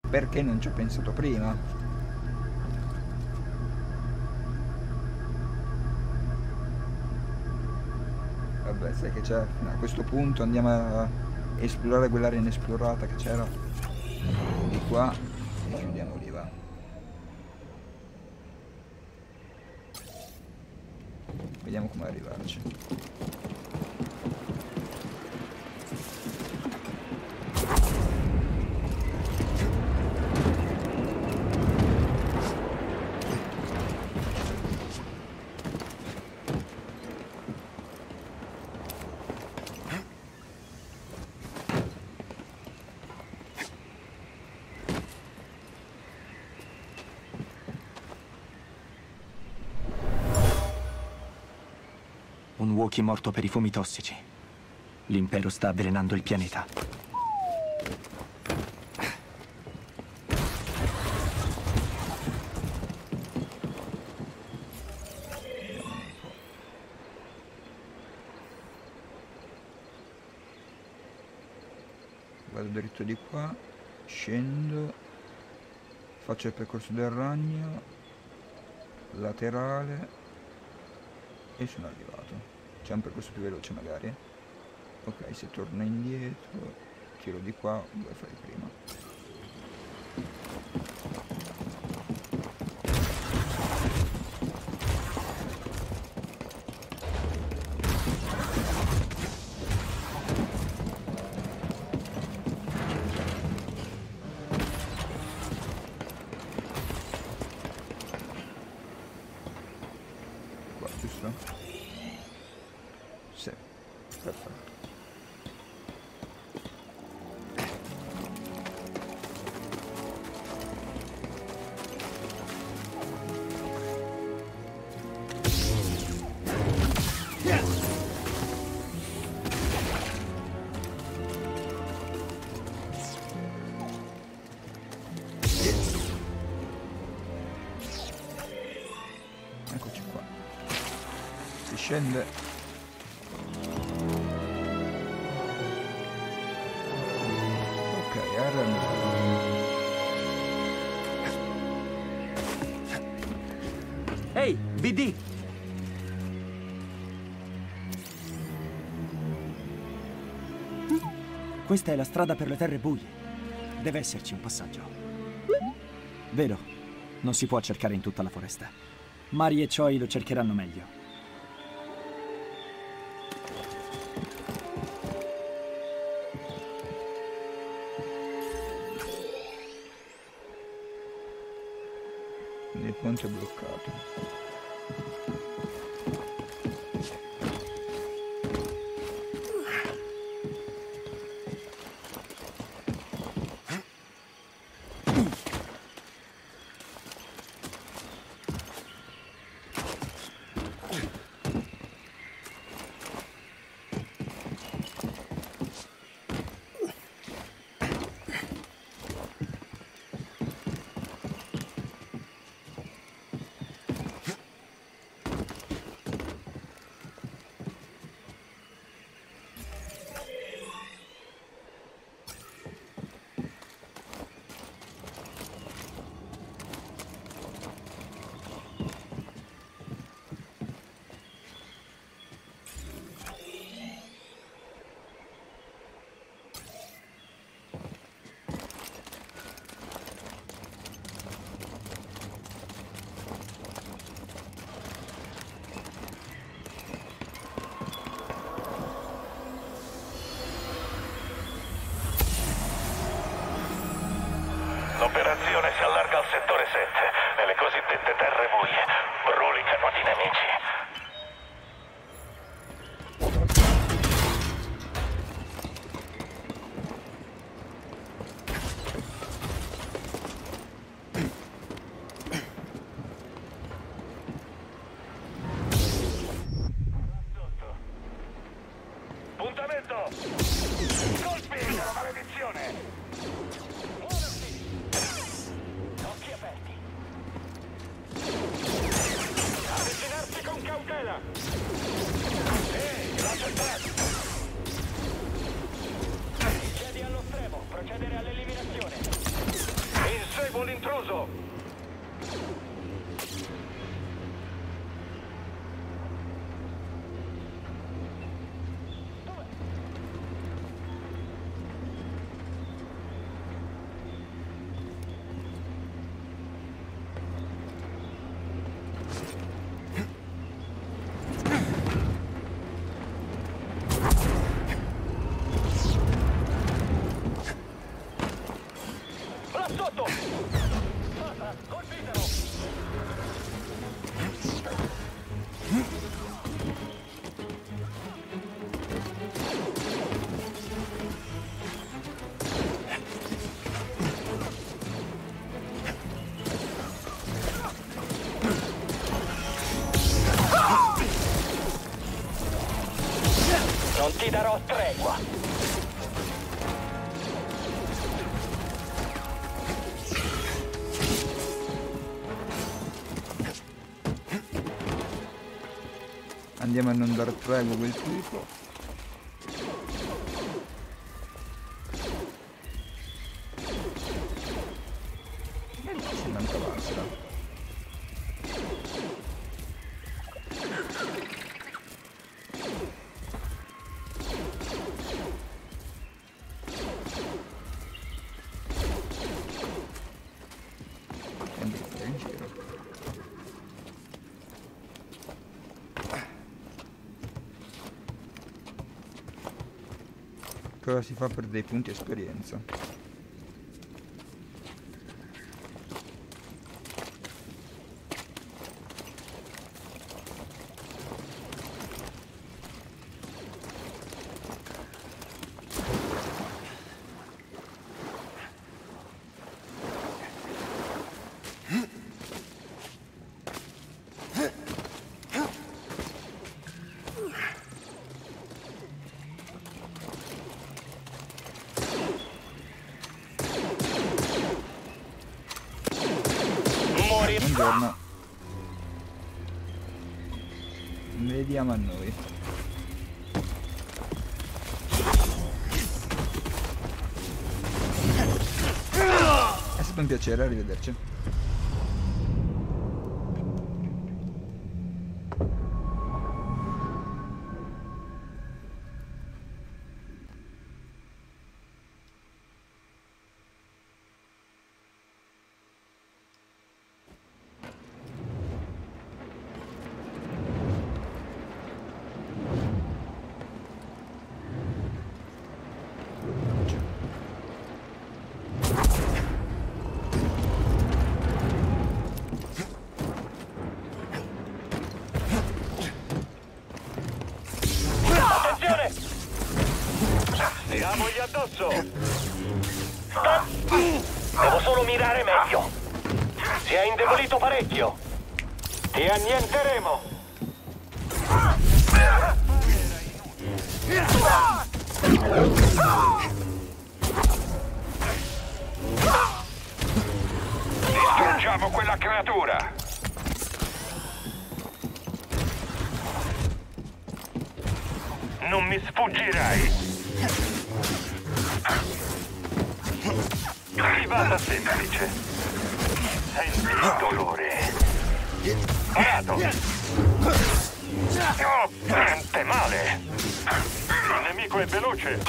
Perché non ci ho pensato prima? Vabbè, sai che c'è? A questo punto andiamo a esplorare quell'area inesplorata che c'era di qua e chiudiamo lì, va. Vediamo come arrivarci. Un Wookiee morto per i fumi tossici. L'impero sta avvelenando il pianeta. Vado dritto di qua, scendo, faccio il percorso del ragno, laterale e sono arrivato. C'è un percorso più veloce magari. Ok, se torno indietro, tiro di qua, vuoi fare prima. Qua, giusto? Sì, perfetto. Eccoci qua. Si scende. Ok, arrancare. Ehi, BD! Questa è la strada per le terre buie. Deve esserci un passaggio. Vero, non si può cercare in tutta la foresta. Mari e Choi lo cercheranno meglio. Il ponte è bloccato. L'operazione si allarga al settore 7, nelle cosiddette terre buie. Brulicano di nemici. Puntamento! Colpi della maledizione! Occhi aperti. Avvicinarsi con Là sotto! Forza, colpitelo! Non ti darò tregua! Andiamo a non dar tregua a quel tipo. Ci manca basta. Sempre fare in giro. Cosa si fa per dei punti esperienza? Buongiorno. Vediamo a noi. È stato un piacere, arrivederci. Tiramogli addosso! Devo solo mirare meglio! Si è indebolito parecchio! Ti annienteremo! Distruggiamo quella creatura! Non mi sfuggirai! Privata semplice. Senti il dolore. Parato. Oh, niente male. Il nemico è veloce.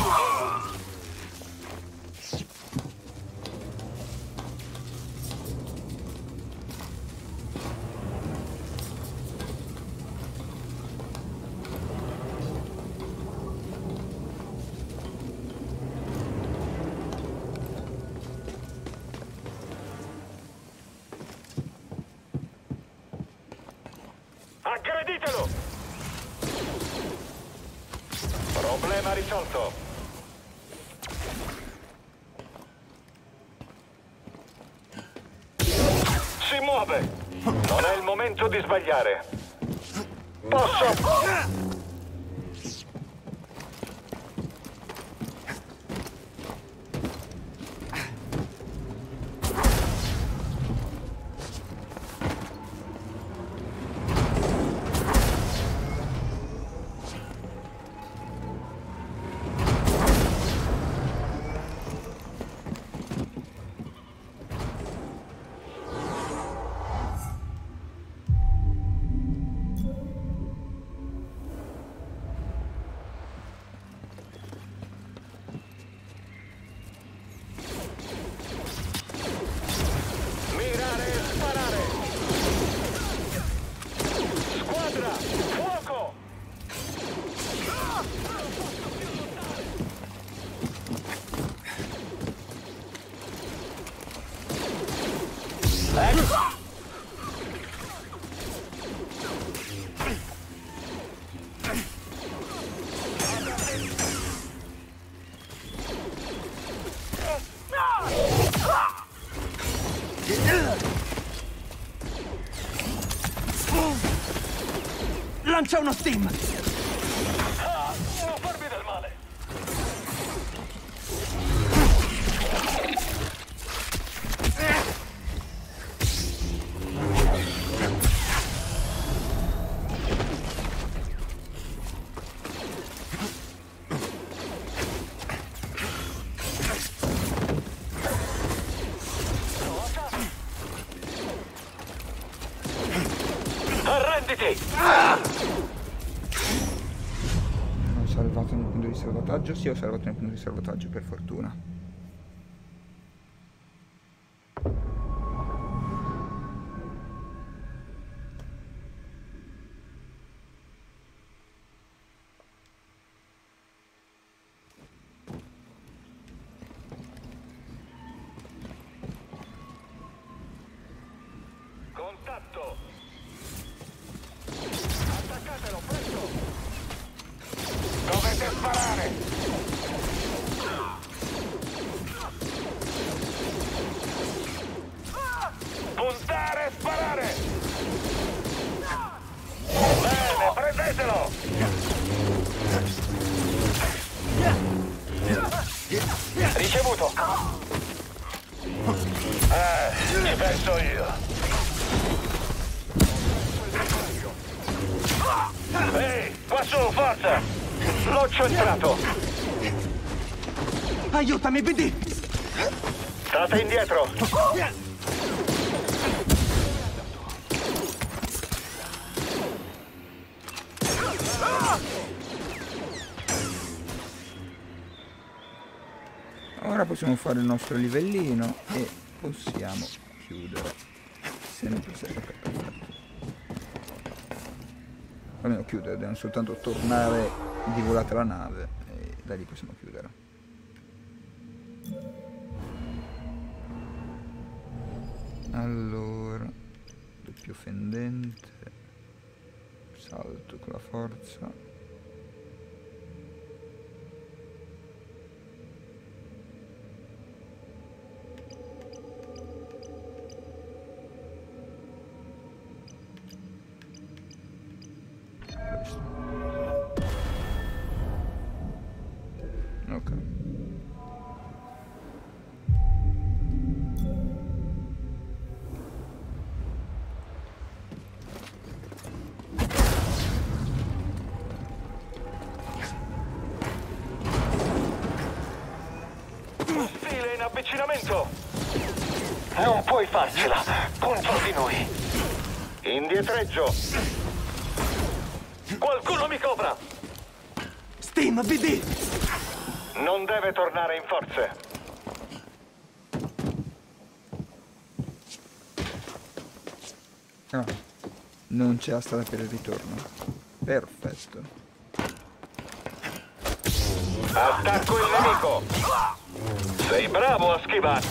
Aggreditelo! Problema risolto. Si muove! Non è il momento di sbagliare. Posso? Lancia uno steam! Non farmi del male! Arrenditi! Ho salvato nel punto di salvataggio? Sì, ho salvato nel punto di salvataggio, per fortuna. Contatto! Attaccatelo, presto! Dovete sparare! Puntare e sparare! Bene, prendetelo! Ricevuto! Ci penso io! Ehi, qua su, forza! L'ho centrato! Aiutami, BD! State indietro! Ora possiamo fare il nostro livellino e possiamo chiudere. Sempre perfetto. Almeno chiudere, dobbiamo soltanto tornare di volata la nave e da lì possiamo chiudere. Allora, doppio fendente, salto con la forza. Ok. Stile in avvicinamento! Non puoi farcela contro di noi! Indietreggio! Qualcuno mi copra! Steam, BD! Non deve tornare in forze! Ah, non c'è la strada per il ritorno. Perfetto. Attacco il nemico! Sei bravo a schivare!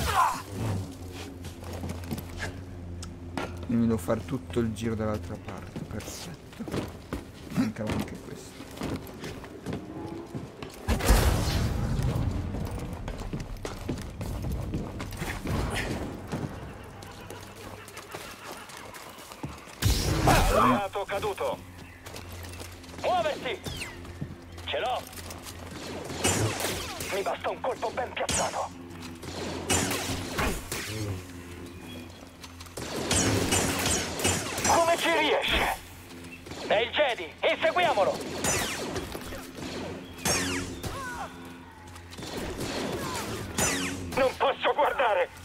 Quindi devo fare tutto il giro dall'altra parte. Perfetto. Mancava anche questo. Alleato caduto! Muoversi! Ce l'ho! Mi basta un colpo ben piazzato! Come ci riesce? È il Jedi! Inseguiamolo! Non posso guardare!